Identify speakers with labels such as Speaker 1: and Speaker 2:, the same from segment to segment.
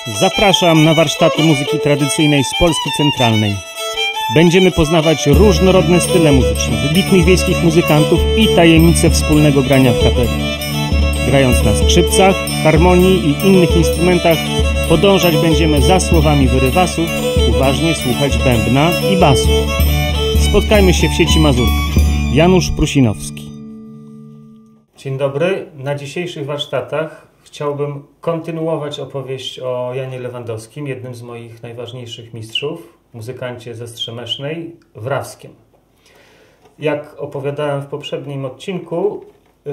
Speaker 1: Zapraszam na warsztaty muzyki tradycyjnej z Polski Centralnej. Będziemy poznawać różnorodne style muzyczne, wybitnych wiejskich muzykantów i tajemnice wspólnego grania w kapeli. Grając na skrzypcach, harmonii i innych instrumentach, podążać będziemy za słowami wyrywasów, uważnie słuchać bębna i basu. Spotkajmy się w sieci Mazurka. Janusz Prusinowski. Dzień dobry. Na dzisiejszych warsztatach chciałbym kontynuować opowieść o Janie Lewandowskim, jednym z moich najważniejszych mistrzów, muzykancie ze Strzemesznej, Wrawskiem. Jak opowiadałem w poprzednim odcinku,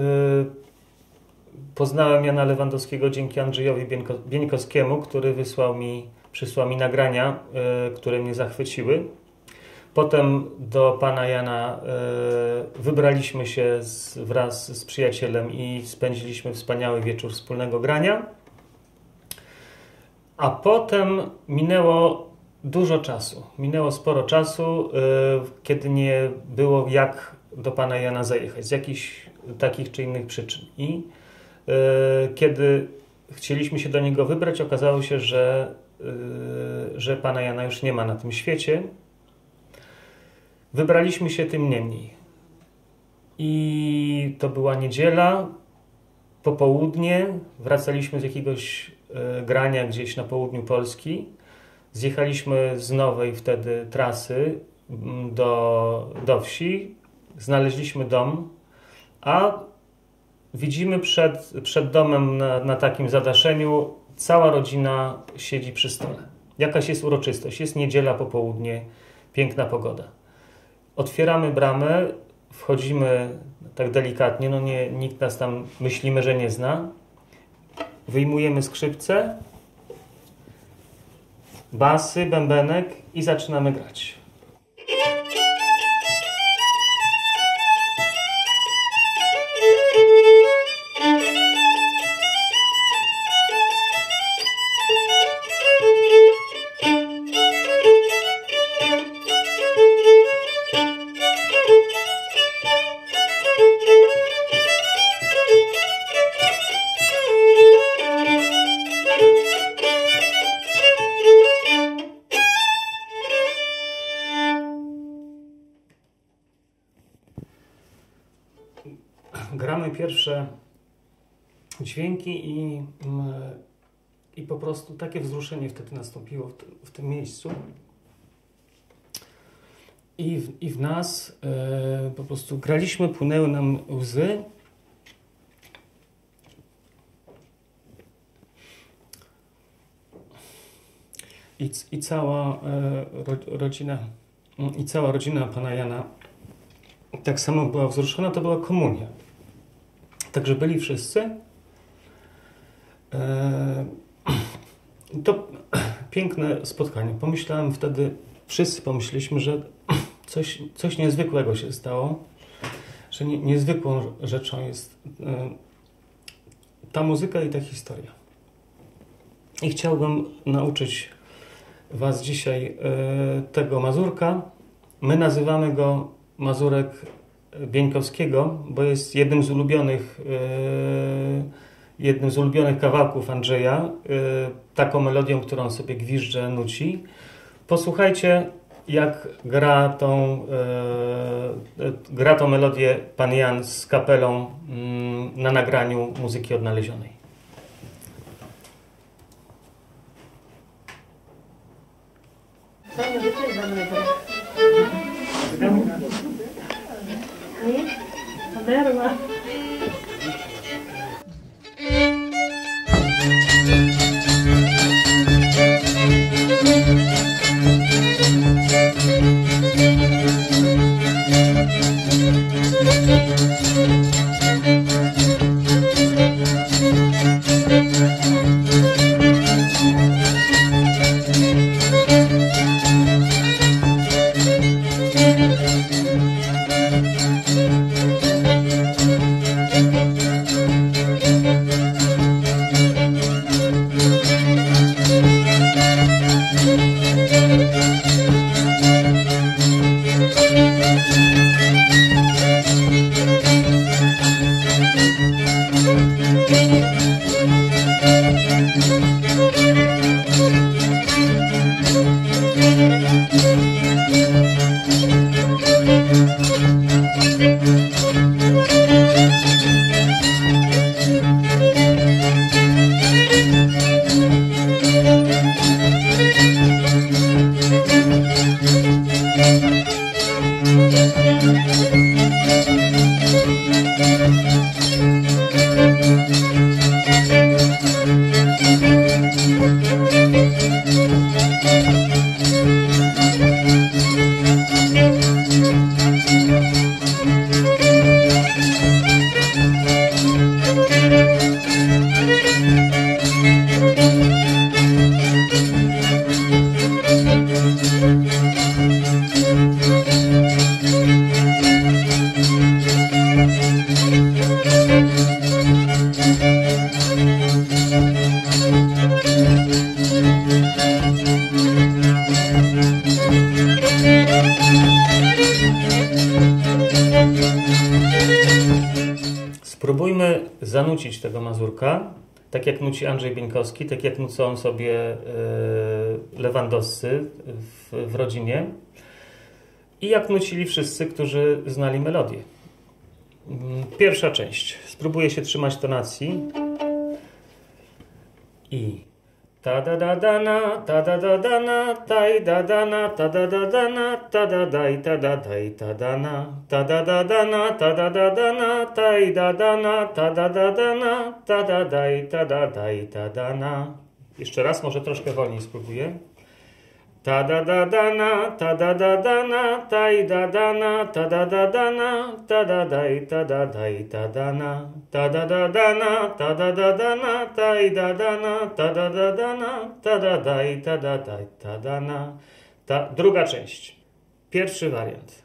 Speaker 1: poznałem Jana Lewandowskiego dzięki Andrzejowi Bieńkowskiemu, który przysłał mi nagrania, które mnie zachwyciły. Potem do pana Jana wybraliśmy się wraz z przyjacielem i spędziliśmy wspaniały wieczór wspólnego grania. A potem minęło dużo czasu. Minęło sporo czasu, kiedy nie było jak do pana Jana zajechać z jakichś takich czy innych przyczyn. I kiedy chcieliśmy się do niego wybrać, okazało się, że pana Jana już nie ma na tym świecie. Wybraliśmy się tym niemniej. I to była niedziela, popołudnie. Wracaliśmy z jakiegoś grania gdzieś na południu Polski. Zjechaliśmy z nowej wtedy trasy do wsi. Znaleźliśmy dom, a widzimy przed domem na takim zadaszeniu cała rodzina siedzi przy stole. Jakaś jest uroczystość. Jest niedziela, popołudnie, piękna pogoda. Otwieramy bramę, wchodzimy tak delikatnie, nikt nas tam myślimy, że nie zna. Wyjmujemy skrzypce, basy, bębenek i zaczynamy grać. Gramy pierwsze dźwięki i po prostu takie wzruszenie wtedy nastąpiło w tym miejscu. I w nas po prostu graliśmy, płynęły nam łzy. I cała rodzina pana Jana tak samo była wzruszona, to była komunia. Także byli wszyscy. To piękne spotkanie. Pomyślałem wtedy, wszyscy pomyśleliśmy, że coś niezwykłego się stało, że niezwykłą rzeczą jest ta muzyka i ta historia. I chciałbym nauczyć was dzisiaj tego mazurka. My nazywamy go Mazurek Bieńkowskiego, bo jest jednym z ulubionych kawałków Andrzeja, taką melodią, którą sobie gwizdże, nuci. Posłuchajcie, jak gra tą melodię pan Jan z kapelą na nagraniu Muzyki Odnalezionej.
Speaker 2: Berła.
Speaker 1: zanucić tego mazurka, tak jak nuci Andrzej Bieńkowski, tak jak nucą sobie lewandowscy w rodzinie i jak nucili wszyscy, którzy znali melodię. Pierwsza część. Spróbuję się trzymać tonacji. I ta da da da na, ta da da da na, taj da da na, ta da da da na, ta da daj, ta da daj, ta da na, ta da da da na, ta da da da na, taj da da na, ta da da da na, ta da daj, ta da daj, ta da na. Jeszcze raz, może troszkę wolniej spróbuję. Ta da da da na, ta da da da na, taj da da na, ta da da da na, ta da daj, ta da daj, ta da na, ta da da da na, ta da da da na, taj da da na, ta da da da na, ta da daj, ta da daj, ta da na. Druga część. Pierwszy wariant.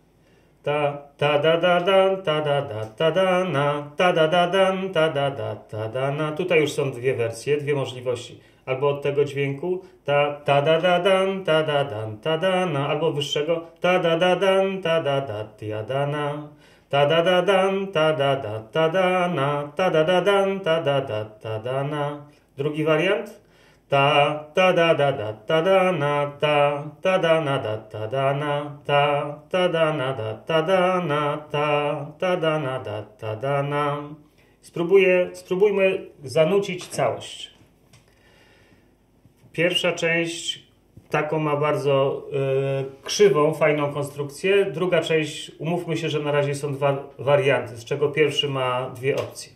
Speaker 1: Ta da da da, ta da da, ta da na, ta da da dan, ta da da, ta da na. Tutaj już są dwie wersje, dwie możliwości. Albo od tego dźwięku ta da da dan, ta da dan, ta da na, albo wyższego ta da da dan, ta da da, tia da na, ta da da dan, ta da da, ta da na, ta da da dan, ta da da, ta da na. Drugi wariant ta da da da, ta da na, ta da na da, ta da na, ta da na da, ta da na, ta da na da, ta da na. Spróbujmy zanucić całość. Pierwsza część taką ma bardzo krzywą, fajną konstrukcję. Druga część, umówmy się, że na razie są dwa warianty, z czego pierwszy ma dwie opcje.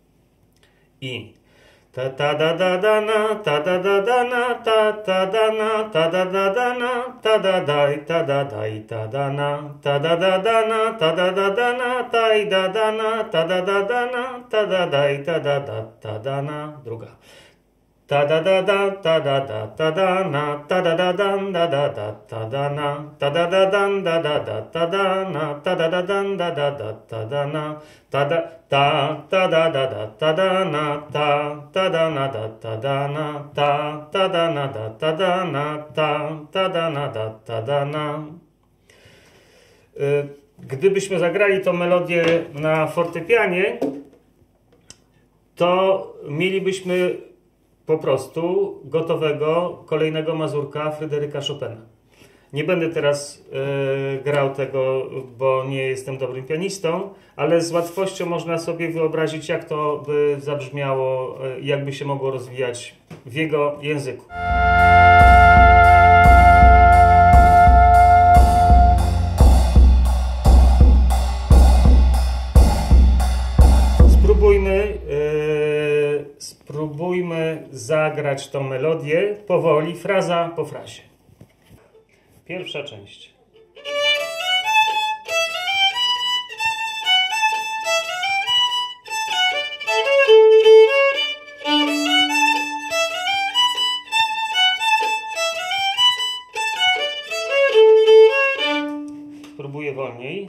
Speaker 1: I ta da da da na, ta da da da na, ta da na, ta da da da na, ta da daj, ta da daj, ta da na, ta da da da na, ta da da da na, taj da da na, ta da da da na, ta da daj, ta da da, ta da na. Druga. Ta da da da, ta da da, ta da na, ta da da dan, da da da, ta da na, ta da da dan, da da da, ta da na, ta da da dan, da da da, ta da na, ta da da da, ta da na, ta da na da, ta da na, ta da na da, ta da na, ta da na da, ta da na. Gdybyśmy zagrali tą melodię na fortepianie, to mielibyśmy po prostu gotowego kolejnego mazurka Fryderyka Chopina. Nie będę teraz grał tego, bo nie jestem dobrym pianistą, ale z łatwością można sobie wyobrazić, jak to by zabrzmiało, jak by się mogło rozwijać w jego języku. Spróbujmy zagrać tą melodię powoli, fraza po frazie. Pierwsza część. Spróbuję wolniej.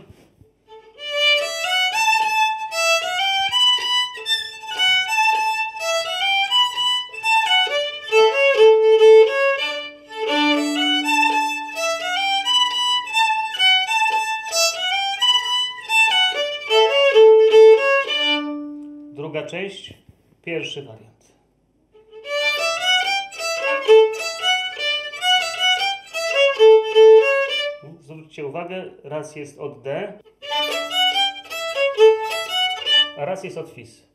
Speaker 1: Druga część, pierwszy wariant. Zwróćcie uwagę, raz jest od D, a raz jest od Fis.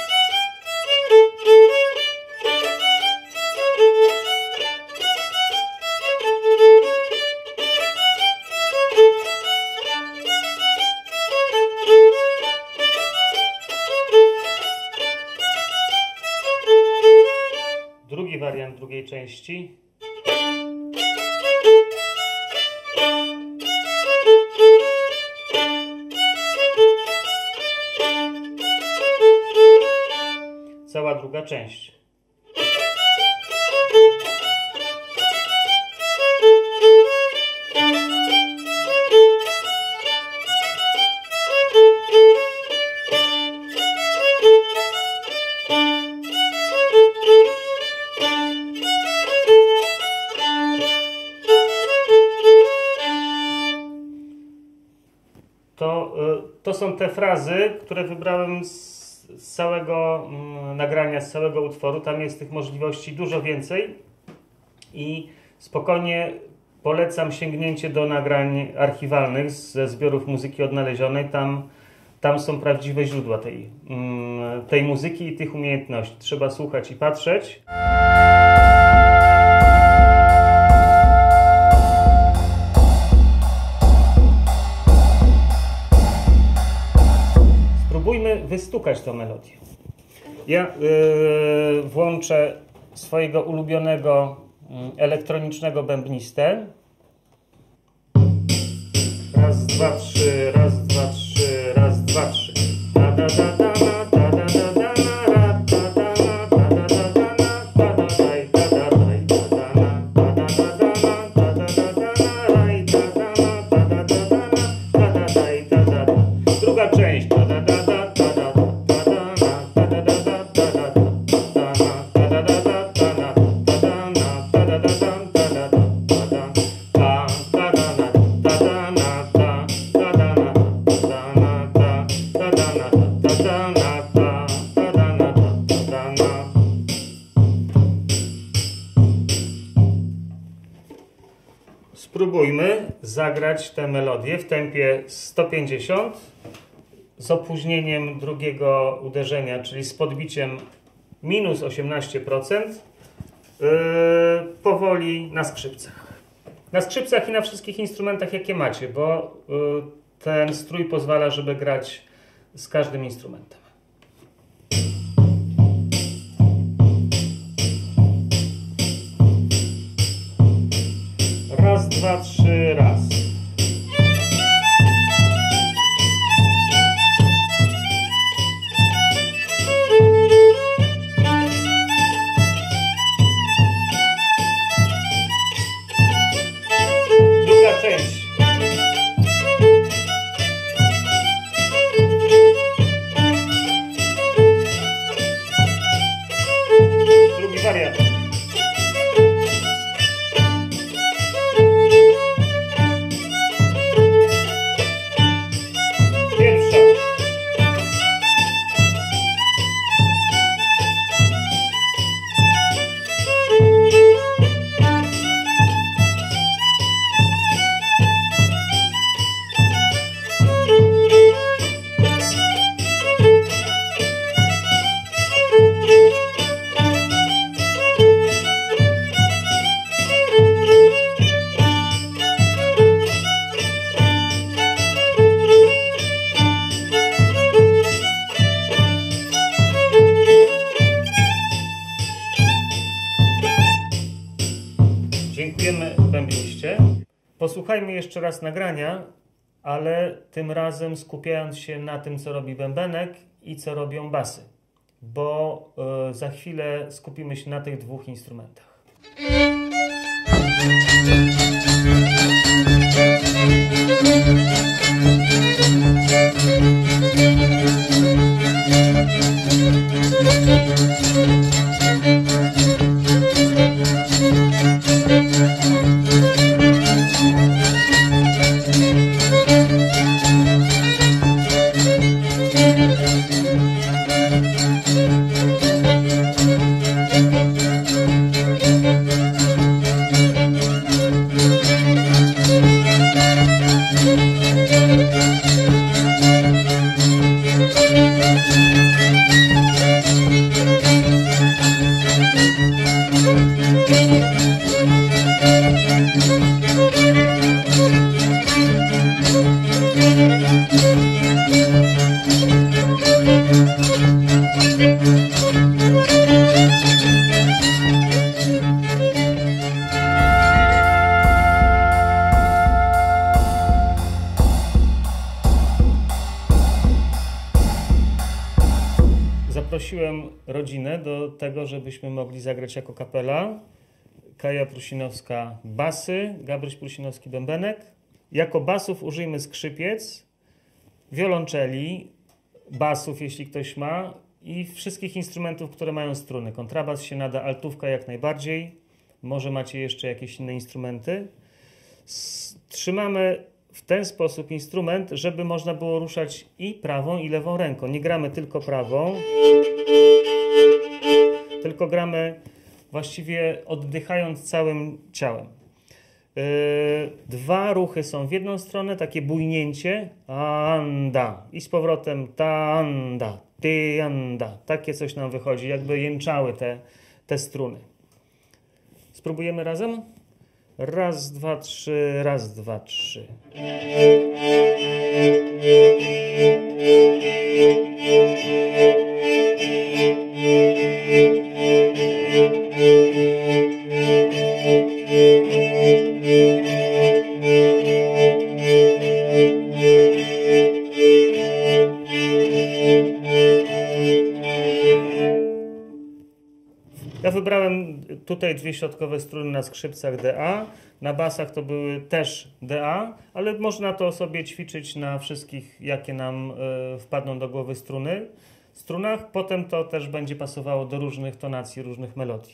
Speaker 1: Drugi wariant drugiej części. Cała druga część. To są te frazy, które wybrałem z całego nagrania, z całego utworu. Tam jest tych możliwości dużo więcej i spokojnie polecam sięgnięcie do nagrań archiwalnych ze zbiorów muzyki odnalezionej. Tam są prawdziwe źródła tej muzyki i tych umiejętności. Trzeba słuchać i patrzeć. Spróbujmy wystukać tę melodię. Ja włączę swojego ulubionego elektronicznego bębnistę. Raz, dwa, trzy, raz, dwa, trzy, raz, dwa, trzy. Da, da, da, da, da, da, da, da, da, da, da, da, da, da, daj, da, da, daj, da, da, da, da, da, da, daj, da, da, da, da, daj, da, da, da. Druga część. Da, da, da, da, da, da, da, da, da, da, da, da, da, da. Spróbujmy zagrać tę melodię w tempie 150 z opóźnieniem drugiego uderzenia, czyli z podbiciem minus 18%, powoli na skrzypcach. Na skrzypcach i na wszystkich instrumentach, jakie macie, bo ten strój pozwala, żeby grać z każdym instrumentem. Raz, dwa, trzy, raz. Druga część. Drugi wariant. Dziękujemy bębniście. Posłuchajmy jeszcze raz nagrania, ale tym razem skupiając się na tym, co robi bębenek i co robią basy, bo za chwilę skupimy się na tych dwóch instrumentach. Zaprosiłem rodzinę do tego, żebyśmy mogli zagrać jako kapela. Kaja Prusinowska basy, Gabryś Prusinowski bębenek. Jako basów użyjmy skrzypiec, wiolonczeli, basów, jeśli ktoś ma, i wszystkich instrumentów, które mają struny. Kontrabas się nada, altówka jak najbardziej. Może macie jeszcze jakieś inne instrumenty. Trzymamy w ten sposób instrument, żeby można było ruszać i prawą, i lewą ręką. Nie gramy tylko prawą, tylko gramy właściwie oddychając całym ciałem. Dwa ruchy są w jedną stronę, takie bujnięcie, anda, i z powrotem tanda, tyanda. Takie coś nam wychodzi, jakby jęczały te struny. Spróbujemy razem? Raz, dwa, trzy, raz, dwa, trzy. Ja wybrałem tutaj dwie środkowe struny na skrzypcach DA, na basach to były też DA, ale można to sobie ćwiczyć na wszystkich, jakie nam wpadną do głowy strunach. Potem to też będzie pasowało do różnych tonacji, różnych melodii.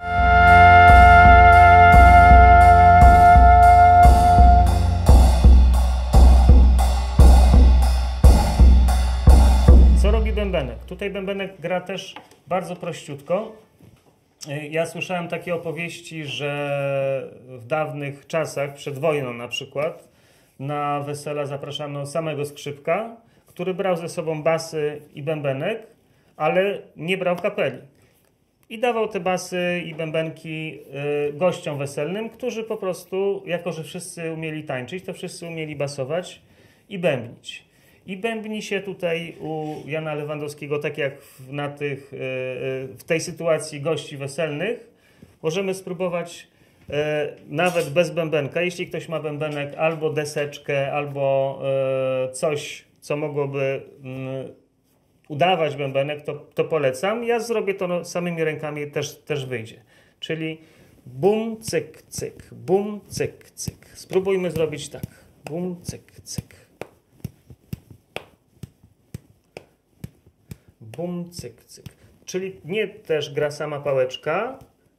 Speaker 1: Co robi bębenek? Tutaj bębenek gra też bardzo prościutko. Ja słyszałem takie opowieści, że w dawnych czasach, przed wojną na przykład, na wesela zapraszano samego skrzypka, który brał ze sobą basy i bębenek, ale nie brał kapeli. I dawał te basy i bębenki gościom weselnym, którzy po prostu, jako że wszyscy umieli tańczyć, to wszyscy umieli basować i bębnić. I bębni się tutaj u Jana Lewandowskiego, tak jak w tej sytuacji gości weselnych, możemy spróbować nawet bez bębenka. Jeśli ktoś ma bębenek, albo deseczkę, albo coś, co mogłoby udawać bębenek, to polecam. Ja zrobię to samymi rękami, też wyjdzie. Czyli bum, cyk, cyk, bum, cyk, cyk. Spróbujmy zrobić tak. Bum, cyk, cyk. Bum, cyk, cyk. Czyli nie też gra sama pałeczka.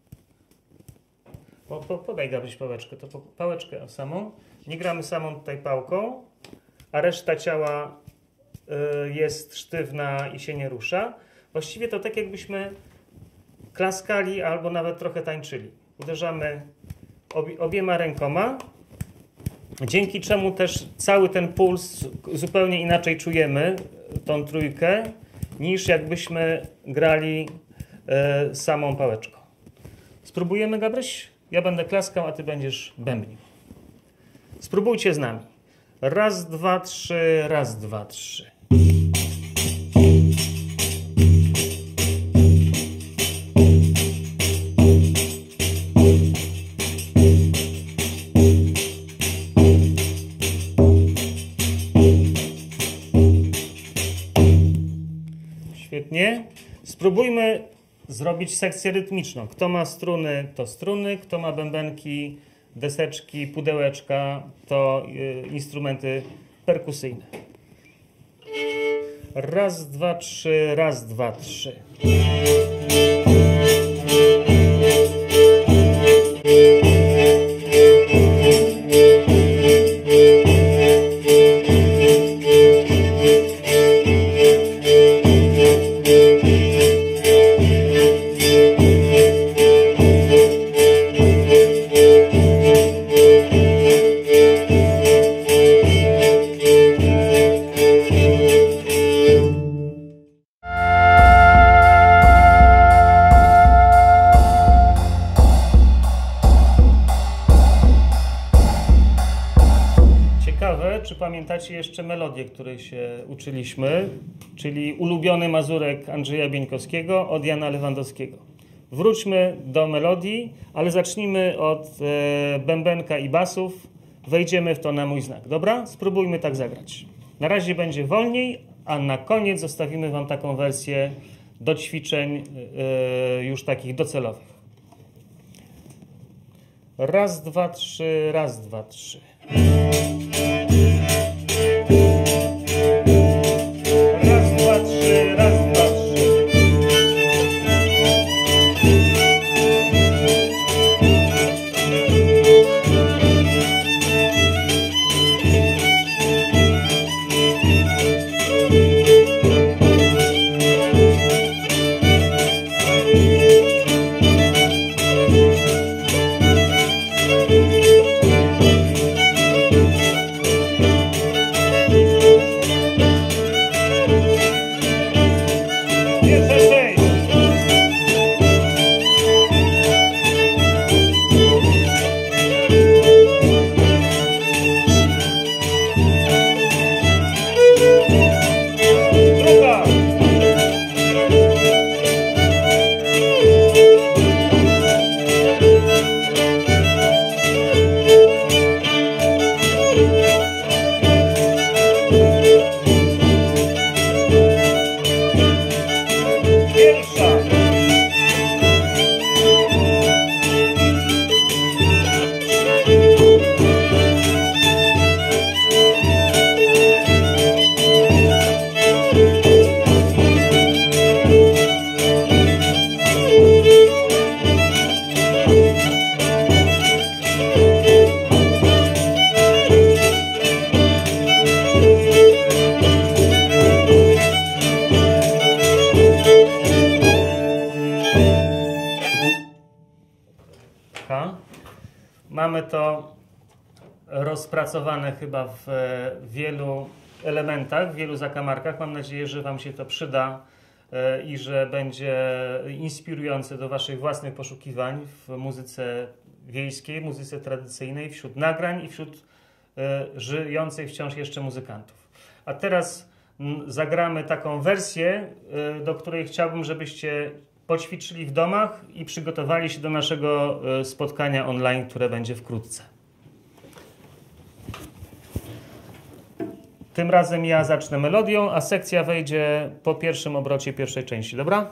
Speaker 1: Podaj, Gabryś, pałeczkę. To pałeczkę samą. Nie gramy samą tutaj pałką, a reszta ciała jest sztywna i się nie rusza. Właściwie to tak, jakbyśmy klaskali albo nawet trochę tańczyli. Uderzamy obiema rękoma, dzięki czemu też cały ten puls zupełnie inaczej czujemy, tą trójkę, niż jakbyśmy grali samą pałeczką. Spróbujemy, Gabryś? Ja będę klaskał, a ty będziesz bębnił. Spróbujcie z nami. Raz, dwa, trzy, raz, dwa, trzy. Świetnie. Spróbujmy zrobić sekcję rytmiczną. Kto ma struny, to struny. Kto ma bębenki, deseczki, pudełeczka, to instrumenty perkusyjne. Raz, dwa, trzy, raz, dwa, trzy. Czy pamiętacie jeszcze melodię, której się uczyliśmy, czyli ulubiony mazurek Andrzeja Bieńkowskiego od Jana Lewandowskiego. Wróćmy do melodii, ale zacznijmy od bębenka i basów. Wejdziemy w to na mój znak. Dobra? Spróbujmy tak zagrać. Na razie będzie wolniej, a na koniec zostawimy wam taką wersję do ćwiczeń już takich docelowych. Raz, dwa, trzy, raz, dwa, trzy. Raz, dwa, trzy, raz, dwa, trzy. Leszka. Mamy to rozpracowane chyba w wielu elementach, w wielu zakamarkach. Mam nadzieję, że Wam się to przyda i że będzie inspirujące do Waszych własnych poszukiwań w muzyce wiejskiej, muzyce tradycyjnej, wśród nagrań i wśród żyjących wciąż jeszcze muzykantów. A teraz zagramy taką wersję, do której chciałbym, żebyście poćwiczyli w domach i przygotowali się do naszego spotkania online, które będzie wkrótce. Tym razem ja zacznę melodią, a sekcja wejdzie po pierwszym obrocie pierwszej części, dobra?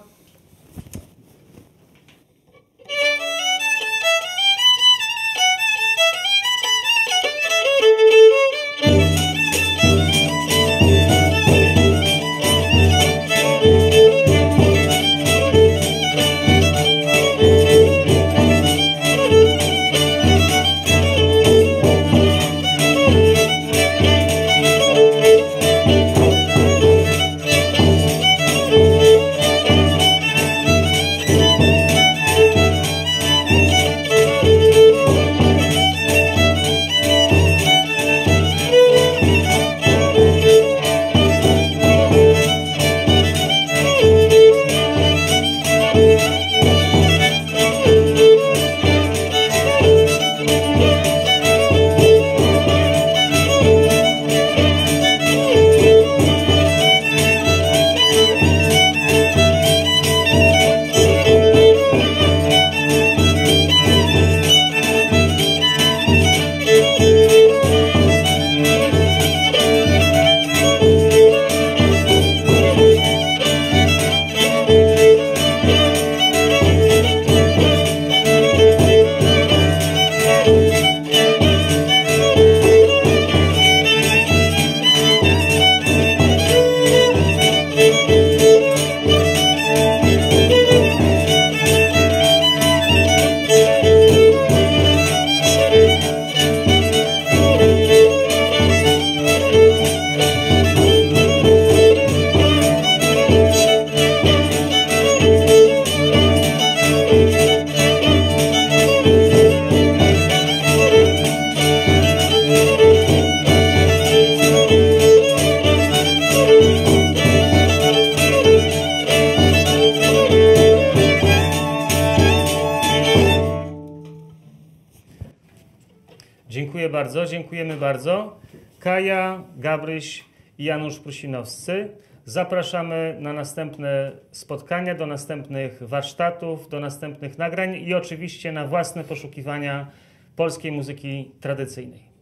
Speaker 1: Dziękujemy bardzo. Kaja, Gabryś i Janusz Prusinowscy. Zapraszamy na następne spotkania, do następnych warsztatów, do następnych nagrań i oczywiście na własne poszukiwania polskiej muzyki tradycyjnej.